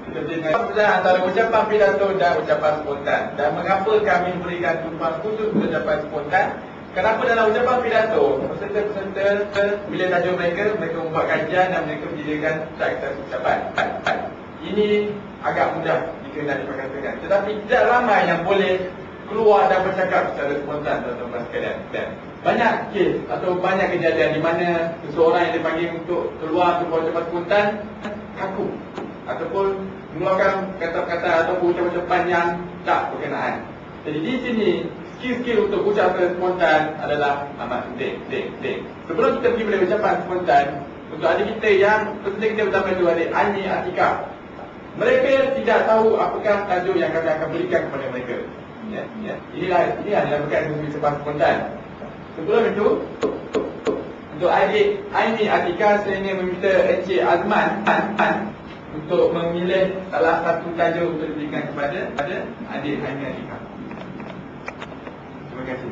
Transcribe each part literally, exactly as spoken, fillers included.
Perbezaan antara ucapan pidato dan ucapan spontan. Dan mengapa kami berikan tumpuan khusus ucapan spontan? Kenapa dalam ucapan pidato, peserta-peserta bila tajuk mereka, mereka membuat kajian dan mereka menyediakan teks-teks ucapan. Ini agak mudah jika nak diperkatakan. Tetapi tidak ramai yang boleh keluar dan bercakap secara spontan, tuan-tuan sekalian. Dan banyak kes atau banyak kejadian di mana seseorang yang dipanggil untuk keluar untuk ucapan spontan kaku ataupun mengeluarkan kata-kata ataupun ucapan-ucapan yang tak berkenaan. Jadi di sini skill-skill untuk ucapan spontan adalah amat penting. penting, penting. Sebelum kita pergi pada ucapan spontan, untuk adik kita yang peserta kita utama itu adik Aini Atika, mereka tidak tahu apakah tajuk yang kami akan berikan kepada mereka. Ya, ya. Inilah ini adalah berkaitan dengan ucapan spontan. Sebelum itu, untuk adik Aini Atika, saya ingin meminta Encik Azman untuk memilih salah satu tajuk untuk diberikan kepada pada adik Aini Atika. Terima kasih.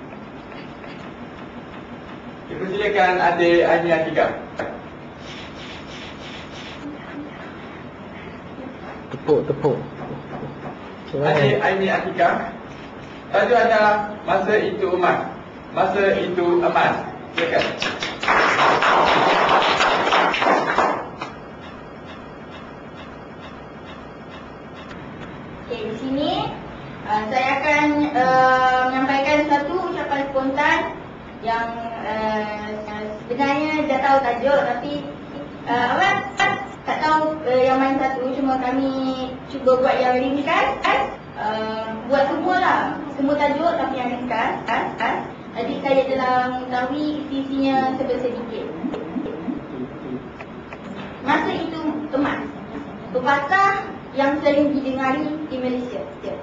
Kita persilakan adik Aini Atika. Tepuk-tepuk. Adik Aini Atika, tajuk adalah Masa Itu Emas. Masa Itu Emas. Silakan. Okey, di sini uh, saya akan uh, menyampaikan satu ucapan spontan yang uh, sebenarnya dah tahu tajuk tapi uh, apa tak tahu uh, yang mana satu, cuma kami cuba buat yang ringkas, uh, buat semualah, semua tajuk tapi yang ringkas. Adik saya telah mengetahui isi-isinya sedikit. Masa itu emas, pepatah yang sering didengari di Malaysia.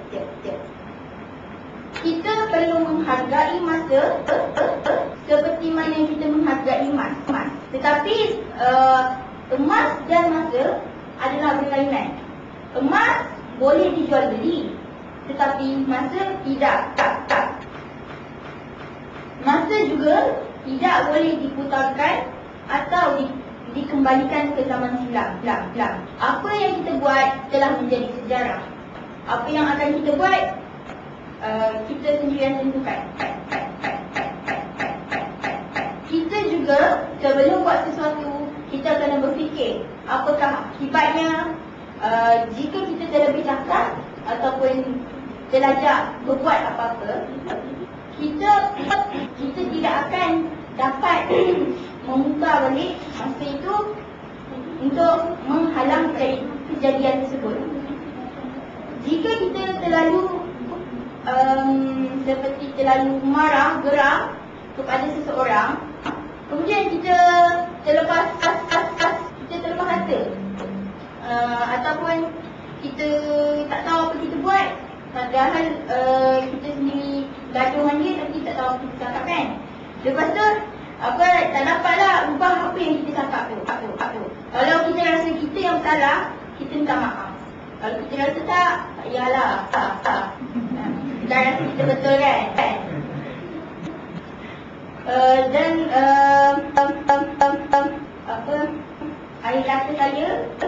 Kita perlu menghargai masa seperti mana kita menghargai emas. Tetapi uh, emas dan masa adalah berlainan. Emas boleh dijual beli, tetapi masa tidak. Tak, tak. Masa juga tidak boleh diputarkan atau di, dikembalikan ke zaman silam. Silam, silam. Apa yang kita buat telah menjadi sejarah. Apa yang akan kita buat, uh, kita sendiri yang tentukan. Kita juga sebelum buat sesuatu, kita kena berfikir apakah akibatnya uh, jika kita terlebih cakap ataupun terlajak berbuat apa-apa. Kita kita tidak akan dapat memutar balik masa itu untuk menghalang kejadian tersebut. Jika kita terlalu um, seperti terlalu marah, geram kepada seseorang, kemudian kita terlepas kita terlepas hati, uh, ataupun kita tak tahu apa kita buat, padahal uh, kita sendiri gaduh dengan dia tapi tak tahu apa kita cakap kan. Lepas tu apa, tak dapatlah ubah apa yang kita cakap tu. Kalau kita rasa kita yang salah, kita minta maaf. Kalau kita rasa tak, yalah, tak, tak. Kita rasa kita betul kan. Uh, dan uh, um, um, um, um, apa air kata saya,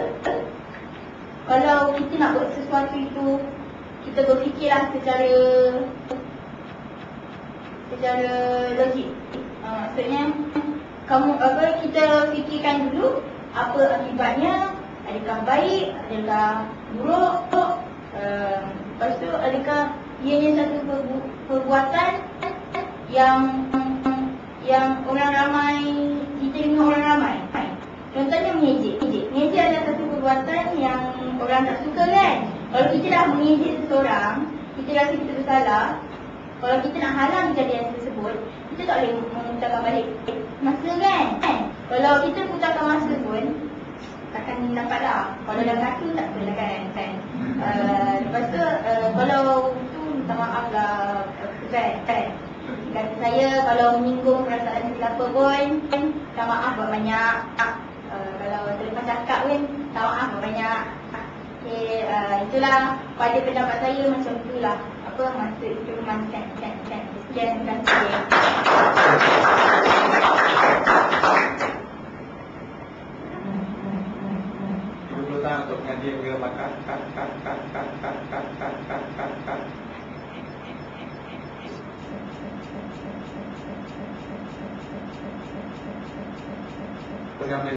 kalau kita nak buat sesuatu itu, kita berfikirlah secara secara logik. Uh, maksudnya kamu apa kita fikirkan dulu apa akibatnya, adakah baik, adakah buruk, uh, lepas tu adakah ianya satu perbu- perbuatan yang yang orang ramai diterima orang ramai. Contohnya mengejek. Mengejek adalah satu perbuatan yang orang tak suka kan. Kalau kita dah mengejek seseorang, kita rasa kita bersalah. Kalau kita nak halang kejadian tersebut, kita tak boleh memutarkan balik masa kan. Kalau kita putarkan masa pun takkan dapatlah. Kalau dah satu tak boleh kan. kan? Uh, lepas tu uh, kalau tu minta maaf lah kan. kan? Kata saya kalau menyinggung perasaan siapa pun, minta maaf banyak. Uh, kalau terlepas cakap pun, minta maaf banyak. Okay, uh, itulah pada pendapat saya macam itulah. Apa masa itu kan kan kan kan. Sekian, terima kasih. Untuk dia kira makan. Pegang